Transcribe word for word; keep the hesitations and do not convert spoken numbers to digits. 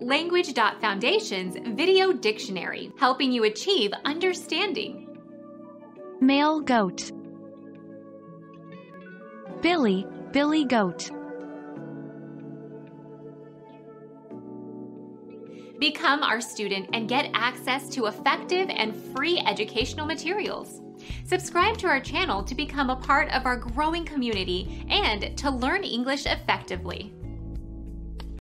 Language dot Foundation's Video Dictionary, helping you achieve understanding. Male goat. Billy, Billy goat. Become our student and get access to effective and free educational materials. Subscribe to our channel to become a part of our growing community and to learn English effectively.